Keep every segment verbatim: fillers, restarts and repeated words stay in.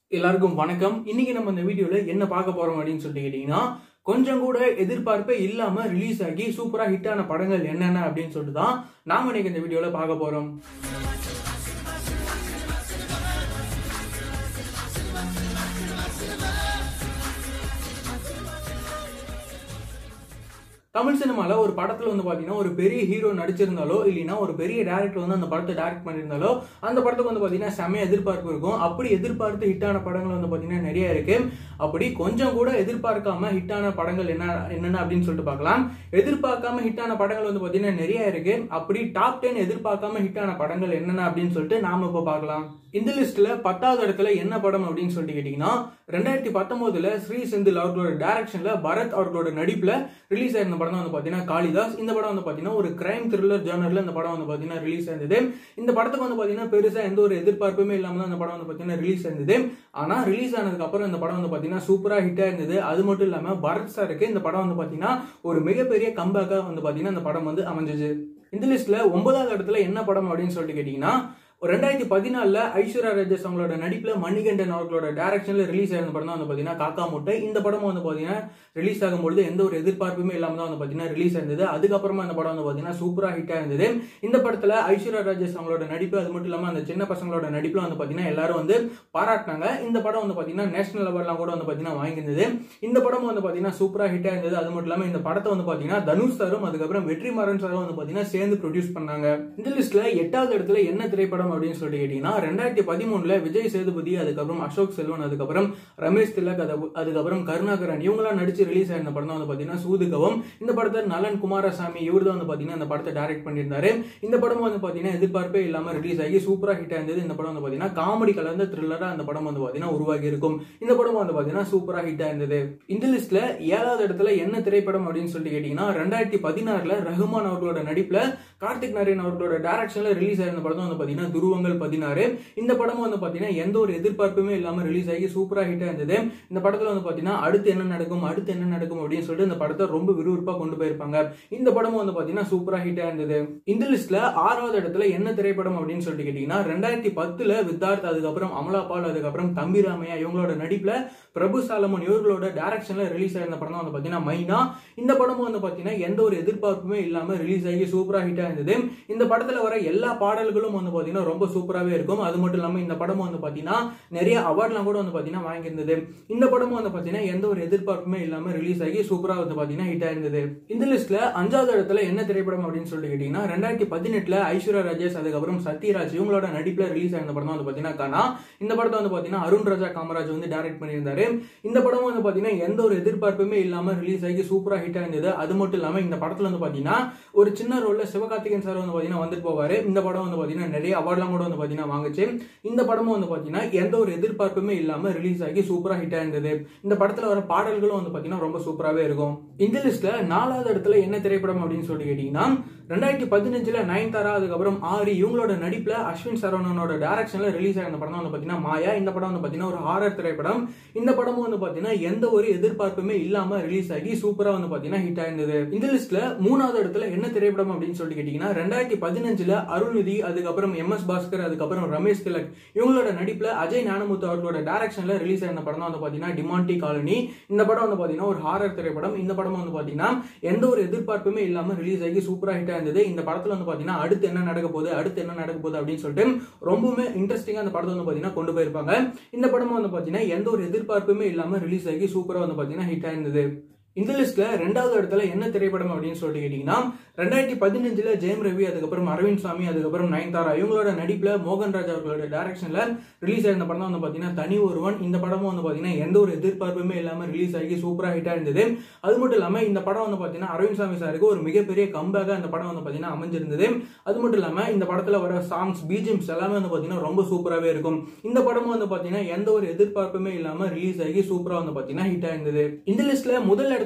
எல்லாருக்கும் வணக்கம். இன்னைக்கு நம்ம இந்த வீடியோல என்ன பார்க்க போறோம் அப்படின்னு சொல்லிட்டு கேட்டீங்கன்னா, கொஞ்சம் கூட எதிர்பார்ப்பே இல்லாம ரிலீஸ் ஆகி சூப்பரா ஹிட் ஆன படங்கள் என்னென்ன அப்படின்னு சொல்லிட்டு தான் நாம இன்னைக்கு இந்த வீடியோல பார்க்க போறோம். தமிழ் சினிமால ஒரு படத்துல வந்து பாத்தீங்கன்னா ஒரு பெரிய ஹீரோ நடிச்சிருந்தாலோ இல்லைன்னா ஒரு பெரிய டைரக்டர் வந்து அந்த படத்தை டைரக்ட் பண்ணியிருந்தாலோ அந்த படத்துக்கு வந்து பாத்தீங்கன்னா செமைய எதிர்பார்ப்பு இருக்கும். அப்படி எதிர்பார்த்து ஹிட்டான படங்கள் வந்து பாத்தீங்கன்னா நிறைய இருக்கு. அப்படி கொஞ்சம் கூட எதிர்பார்க்காம ஹிட்டான படங்கள் என்ன என்னென்ன அப்படின்னு சொல்லிட்டு பார்க்கலாம். எதிர்பார்க்காம ஹிட்டான படங்கள் வந்து பாத்தீங்கன்னா நிறைய இருக்கு. அப்படி டாப் டென் எதிர்பார்க்காம ஹிட்டான படங்கள் என்னென்ன அப்படின்னு சொல்லிட்டு நாம இப்ப பார்க்கலாம். இந்த லிஸ்ட்ல பத்தாவது இடத்துல என்ன படம் அப்படின்னு சொல்லிட்டு கேட்டீங்கன்னா, ரெண்டாயிரத்தி பத்தொன்பதுல ஸ்ரீ செந்தில் அவர்களோட டைரக்ஷன்ல பரத் அவர்களோட நடிப்புல ரிலீஸ் ஆயிருந்த படம் தான் வந்து பாத்தீங்கன்னா காளிதாஸ். இந்த படம் வந்து பாத்தீங்கன்னா ஒரு கிரைம் த்ரில்லர் ஜானர்ல இந்த படம் வந்து பாத்தீங்கன்னா ரிலீஸ் ஆயிருந்தது. இந்த படத்துக்கு வந்து பாத்தீங்கன்னா பெருசா எந்த ஒரு எதிர்பார்ப்புமே இல்லாம தான் இந்த படம் வந்து பாத்தீங்கன்னா ரிலீஸ் ஆயிருந்தது. ஆனா ரிலீஸ் ஆனதுக்கு அப்புறம் இந்த படம் வந்து பாத்தீங்கன்னா சூப்பரா ஹிட் ஆயிருந்தது. அது மட்டும் இல்லாம பரத் சாருக்கு இந்த படம் வந்து பாத்தீங்கன்னா ஒரு மிகப்பெரிய கம்பேக்கா வந்து பாத்தீங்கன்னா இந்த படம் வந்து அமைஞ்சது. இந்த லிஸ்ட்ல ஒன்பதாவது இடத்துல என்ன படம் அப்படின்னு சொல்லிட்டு கேட்டீங்கன்னா, ரெண்டாயிரத்தி பதினாலுல ஐஸ்வர்யா ராஜேஷ் அவங்களோட நடிப்புல மணிகண்டன் அவர்களோட டைரக்ஷன்ல ரிலீஸ் ஆயிருந்த படம் தான் வந்து பாத்தீங்கன்னா காக்கா முட்டை. இந்த படம் வந்து பாத்தீங்கன்னா ரிலீஸ் ஆகும்போது எந்த ஒரு எதிர்பார்ப்புமே இல்லாம தான் வந்து பாத்தீங்கன்னா ரிலீஸ் ஆயிருந்தது. அதுக்கப்புறமா இந்த படம் வந்து பாத்தீங்கன்னா சூப்பரா ஹிட் ஆயிருந்தது. இந்த படத்துல ஐஸ்வர்யா ராஜேஷ் அவங்களோட நடிப்பு அது மட்டும் இல்லாம அந்த சின்ன பசங்களோட நடிப்புல வந்து பாத்தீங்கன்னா எல்லாரும் வந்து பாராட்டினாங்க. இந்த படம் வந்து பாத்தீங்கன்னா நேஷனல் லெவல்லாம் கூட வந்து பாத்தீங்கன்னா வாங்கியிருந்தது. இந்த படம் வந்து பாத்தீங்கன்னா சூப்பரா ஹிட் ஆயிருந்தது. அது மட்டும் இல்லாம இந்த படத்தை வந்து பாத்தீங்கன்னா தனுஷ் சாரும் அதுக்கப்புறம் வெற்றிமாறன் சாரும் வந்து பாத்தீங்கன்னா சேர்ந்து ப்ரொடியூஸ் பண்ணாங்க. இந்த லிஸ்ட்ல எட்டாவது இடத்துல என்ன திரைப்படம் அப்படின்னு சொல்லிட்டு கேட்டீங்கன்னா, ரெண்டாயிரத்தி பதிமூணுல விஜய் சேதுபதி அதுக்கப்புறம் அசோக் செல்வன் அதுக்கப்புறம் ரமேஷ் திலக் அதுக்கப்புறம் கருணாகரன் இவங்களாம் நடிச்சு ரிலீஸ் ஆயிருந்த படம் தான் வந்து பாத்தீங்கன்னா சூதுகவும். இந்த படத்தை நலன் குமாரசாமி இவர் தான் வந்து பாத்தீங்கன்னா இந்த படத்தை டைரக்ட் பண்ணியிருந்தாரு. இந்த படம் வந்து பாத்தீங்கன்னா எதிர்பார்ப்பே இல்லாம ரிலீஸ் ஆகி சூப்பரா ஹிட் ஆயிருந்தது. இந்த படம் வந்து பாத்தீங்கன்னா காமெடி கலந்த த்ரில்லரா அந்த படம் வந்து பாத்தீங்கன்னா உருவாகி இருக்கும். இந்த படம் வந்து பாத்தீங்கன்னா சூப்பரா ஹிட் ஆயிருந்தது. இந்த லிஸ்ட்ல ஏழாவது இடத்துல என்ன திரைப்படம் அப்படின்னு சொல்லிட்டு கேட்டீங்கன்னா, ரெண்டாயிரத்தி பதினாறுல ரஹ்மான் அவர்களோட நடிப்புல கார்த்திக் நாராயண் அவர்களோட டைரக்ஷன்ல ரிலீஸ் ஆயிருந்த படம் வந்து பாத்தீங்கன்னா துருவங்கள் பதினாறு. இந்த படம் வந்து பாத்தீங்கன்னா எந்த ஒரு எதிர்பார்ப்புமே இல்லாம ரிலீஸ் ஆகி சூப்பரா ஹிட் ஆயிருந்தது. இந்த படத்துல வந்து பாத்தீங்கன்னா அடுத்து என்ன நடக்கும் அடுத்து என்ன நடக்கும் அப்படின்னு சொல்லிட்டு இந்த படத்தை ரொம்ப விறுவிறுப்பா கொண்டு போயிருப்பாங்க. இந்த படம் வந்து பாத்தீங்கன்னா சூப்பரா ஹிட் ஆயிருந்தது. இந்த லிஸ்ட்ல ஆறாவது இடத்துல என்ன திரைப்படம் அப்படின்னு சொல்லிட்டு கேட்டீங்கன்னா, ரெண்டாயிரத்தி பத்துல வித்தார்த் அதுக்கப்புறம் அமலாபால் அதுக்கப்புறம் தம்பி ராமையா இவங்களோட நடிப்புல பிரபு சாலமன் இவர்களோட டைரக்ஷன்ல ரிலீஸ் ஆயிருந்த படம் தான் வந்து பாத்தீங்கன்னா மைனா. இந்த படம் வந்து பாத்தீங்கன்னா எந்த ஒரு எதிர்பார்ப்புமே இல்லாம ரிலீஸ் ஆகி சூப்பரா ஹிட் ஆயிருந்தது. இந்த படத்துல வர எல்லா பாடல்களும் வந்து பாத்தீங்கன்னா ரொம்ப சூப்பராவே இருக்கும். அது மட்டும் இல்லாம இந்த படம் வந்து பாத்தீங்கன்னா நிறைய அவார்ட்லாம் கூட வந்து பாத்தீங்கன்னா வாங்கியிருந்தது. இந்த படம் வந்து பாத்தீங்கன்னா எந்த ஒரு எதிர்பார்ப்புமே இல்லாம ரிலீஸ் ஆகி சூப்பரா வந்து பாத்தீங்கன்னா ஹிட் ஆயிருந்தது. இந்த லிஸ்ட்ல அஞ்சாவது இடத்துல என்ன திரைப்படம் அப்படின்னு சொல்லிட்டு கேட்டீங்கன்னா, ரெண்டாயிரத்தி பதினெட்டுல ஐஸ்வர்யா ராஜேஷ் அதுக்கப்புறம் சத்யராஜ் இவங்களோட நடிப்புல ரிலீஸ் ஆயிருந்த படம் வந்து பாத்தீங்கன்னா கனா. இந்த படத்தை வந்து பாத்தீங்கன்னா அருண் ராஜா காமராஜ் வந்து டைரக்ட் பண்ணியிருந்தாரு. இந்த படம் வந்து பாத்தீங்கன்னா எந்த ஒரு எதிர்பார்ப்புமே இல்லாம ரிலீஸ் ஆகி சூப்பரா ஹிட் ஆயிருந்தது. அது மட்டும் இல்லாம இந்த படத்துல வந்து பாத்தீங்கன்னா ஒரு சின்ன ரோல்ல சிவகார்த்திகேயன் சார் வந்து பாத்தீங்கன்னா வந்துட்டு போவாரு. இந்த படம் வந்து பாத்தீங்கன்னா நிறைய அவார்ட்லாம் கூட வந்து பாத்தீங்கன்னா வாங்குச்சு. இந்த படமும் வந்து பாத்தீங்கன்னா எந்த ஒரு எதிர்பார்ப்புமே இல்லாம ரிலீஸ் ஆகி சூப்பரா ஹிட் ஆயிருந்தது. இந்த படத்துல வர பாடல்களும் வந்து பாத்தீங்கன்னா ரொம்ப சூப்பராவே இருக்கும். இந்த லிஸ்ட்ல நாலாவது இடத்துல என்ன திரைப்படம் அப்படின்னு சொல்லிட்டு கேட்டீங்கன்னா, ரெண்டாயிரத்தி பதினஞ்சுல நயன்தாரா அதுக்கப்புறம் ஆரி இவங்களோட நடிப்புல அஸ்வின் சரவணனோட டைரக்ஷன்ல ரிலீஸ் ஆயிருந்த படம் வந்து பாத்தீங்கன்னா மாயா. இந்த படம் வந்து பாத்தீங்கன்னா ஒரு ஹாரர் திரைப்படம். இந்த படமும் வந்து பாத்தீங்கன்னா எந்த ஒரு எதிர்பார்ப்புமே இல்லாம ரிலீஸ் ஆகி சூப்பரா வந்து பாத்தீங்கன்னா ஹிட் ஆயிருந்தது. இந்த லிஸ்ட்ல மூணாவது இடத்துல என்ன திரைப்படம் அப்படின்னு சொல்லிட்டு கேட்டீங்கன்னா, ரெண்டாயிரத்தி பதினஞ்சுல அருள்நிதி அதுக்கப்புறம் எம் எஸ் பாஸ்கர் அதுக்கப்புறம் ரமேஷ் திலக் இவங்களோட நடிப்புல அஜய் ஞானமுத்து அவர்களோட டைரக்ஷன்ல ரிலீஸ் ஆயிருந்த படம் தான் வந்து பாத்தீங்கன்னா டிமாண்டி காலனி. இந்த படம் வந்து பாத்தீங்கன்னா ஒரு ஹாரர் திரைப்படம். இந்த படம் வந்து பாத்தீங்கன்னா எந்த ஒரு எதிர்பார்ப்புமே இல்லாம ரிலீஸ் ஆகி சூப்பரா ஹிட் ஆயிருந்தது. இந்த படத்துல வந்து பாத்தீங்கன்னா அடுத்து என்ன நடக்க போகுது அடுத்து என்ன நடக்க போகுது அப்படின்னு சொல்லிட்டு ரொம்பவுமே இன்ட்ரெஸ்டிங்கா அந்த படத்தை வந்து பாத்தீங்கன்னா கொண்டு போயிருப்பாங்க. இந்த படம் வந்து பாத்தீங்கன்னா எந்த ஒரு எதிர்பார்ப்புமே இல்லாம ரிலீஸ் ஆகி சூப்பரா வந்து பாத்தீங்கன்னா ஹிட் ஆயிருந்தது. இந்த லிஸ்ட்ல ரெண்டாவது இடத்துல என்ன திரைப்படம் அப்படின்னு சொல்லிட்டு கேட்டீங்கன்னா, ரெண்டாயிரத்தி பதினஞ்சுல ஜெயம் ரவி அதுக்கப்புறம் அரவிந்த் சாமி அதுக்கப்புறம் நயன்தாரா இவங்களோட நடிப்புல மோகன்ராஜ் அவர்களோட டைரக்ஷன்ல ரிலீஸ் ஆயிருந்த படம் தான் வந்து பாத்தீங்கன்னா தனி ஒருவன். இந்த படமும் வந்து பாத்தீங்கன்னா எந்த ஒரு எதிர்பார்ப்புமே இல்லாம ரிலீஸ் ஆகி சூப்பரா ஹிட் ஆயிருந்தது. அது மட்டும் இல்லாம இந்த படம் வந்து பாத்தீங்கன்னா அரவிந்த் சாமி சாருக்கு ஒரு மிகப்பெரிய கம்பேக்கா இந்த படம் வந்து பாத்தீங்கன்னா அமைஞ்சிருந்தது. அது மட்டும் இல்லாம இந்த படத்துல வர சாங்ஸ் பிஜிஎம்ஸ் எல்லாமே வந்து பாத்தீங்கன்னா ரொம்ப சூப்பராவே இருக்கும். இந்த படமும் வந்து பாத்தீங்கன்னா எந்த ஒரு எதிர்பார்ப்புமே இல்லாம ரிலீஸ் ஆகி சூப்பரா வந்து பாத்தீங்கன்னா ஹிட் ஆயிருந்தது. இந்த லிஸ்ட்ல முதல் இடத்துல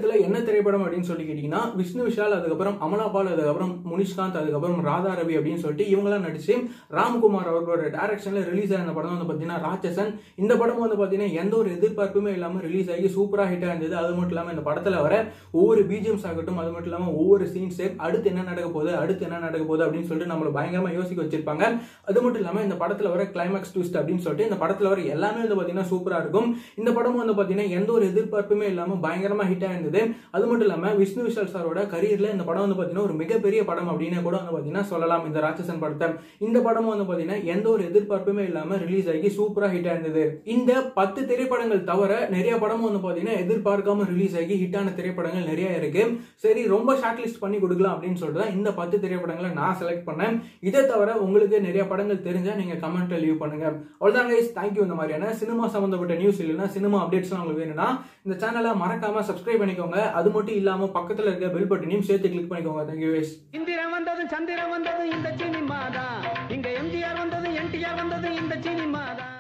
இடத்துல என்ன திரைப்படம் அப்படின்னு சொல்லி கேட்டீங்கன்னா விஷ்ணு விஷால், அதுக்கப்புறம் அமலாபால், அதுக்கப்புறம் முனிஷ்காந்த், அதுக்கப்புறம் ராதா ரவி அப்படின்னு சொல்லிட்டு இவங்கெல்லாம் நடிச்சு ராம்குமார் அவர்களோட டைரக்ஷன்ல ரிலீஸ் ஆன படம் வந்து பாத்தீங்கன்னா ராட்சசன். இந்த படம் வந்து பாத்தீங்கன்னா எந்த ஒரு எதிர்பார்ப்புமே இல்லாம ரிலீஸ் ஆகி சூப்பரா ஹிட் ஆயிருந்தது. அது மட்டும் இல்லாம இந்த படத்துல வர ஒவ்வொரு பிஜிஎம்ஸ் ஆகட்டும், அது மட்டும் இல்லாம ஒவ்வொரு சீன்ஸ் அடுத்து என்ன நடக்க போகுது அடுத்து என்ன நடக்க போகுது அப்படின்னு சொல்லிட்டு நம்மள பயங்கரமா யோசிக்க வச்சிருப்பாங்க. அது மட்டும் இல்லாம இந்த படத்துல வர கிளைமாக்ஸ் ட்விஸ்ட் அப்படின்னு சொல்லிட்டு இந்த படத்துல வர எல்லாமே வந்து பாத்தீங்கன்னா சூப்பரா இருக்கும். இந்த படம் வந்து பாத்தீங்கன்னா எந்த ஒரு எதிர்பார்ப்புமே இல்லாம பயங்கரமா ஹிட் ஆயிருந்தது. அது மட்டும் இல்லாம விஷ்ணு விஷால் சாரோட கரியர்ல இந்த படம் வந்து பாத்தீங்கன்னா ஒரு மிகப்பெரிய படம் அப்படின்னு கூட வந்து பாத்தீங்கன்னா சொல்லலாம் இந்த ராட்சசன் படத்தை. இந்த படம் வந்து பாத்தீங்கன்னா எந்த ஒரு எதிர்பார்ப்புமே இல்லாம ரிலீஸ் ஆகி சூப்பரா ஹிட் ஆயிருந்தது. இந்த பத்து திரைப்படங்கள் தவிர நிறைய படமும் வந்து பாத்தீங்கன்னா எதிர்பார்க்காம ரிலீஸ் ஆகி ஹிட்டான திரைப்படங்கள் நிறைய இருக்கு. சரி, ரொம்ப ஷார்ட் லிஸ்ட் பண்ணி கொடுக்கலாம் அப்படின்னு சொல்லிட்டு இந்த பத்து திரைப்படங்களை நான் செலக்ட் பண்ணேன். இதை தவிர உங்களுக்கு நிறைய படங்கள் தெரிஞ்சா நீங்க கமெண்ட்ல லீவ் பண்ணுங்க. அவ்வளவுதான் கைஸ், தேங்க்யூ. இந்த மாதிரியான சினிமா சம்பந்தப்பட்ட நியூஸ் இல்லைன்னா சினிமா அப்டேட்ஸ் உங்களுக்கு வேணும்னா இந்த சேனலை மறக்காம சப்ஸ்கிரைப் பண்ணிக்கோங்க. அது மட்டும் இல்லாம பக்கத்துல இருக்க பெல் பட்டனையும் சேர்த்து கிளிக் பண்ணிக்கோங்க. Thank you guys. இந்திரன் வந்தது, சந்திரன் வந்தது இந்த சினிமா தான். இங்க எம்ஜிஆர் வந்தது, என்டிஆர் வந்தது இந்த சினிமா தான்.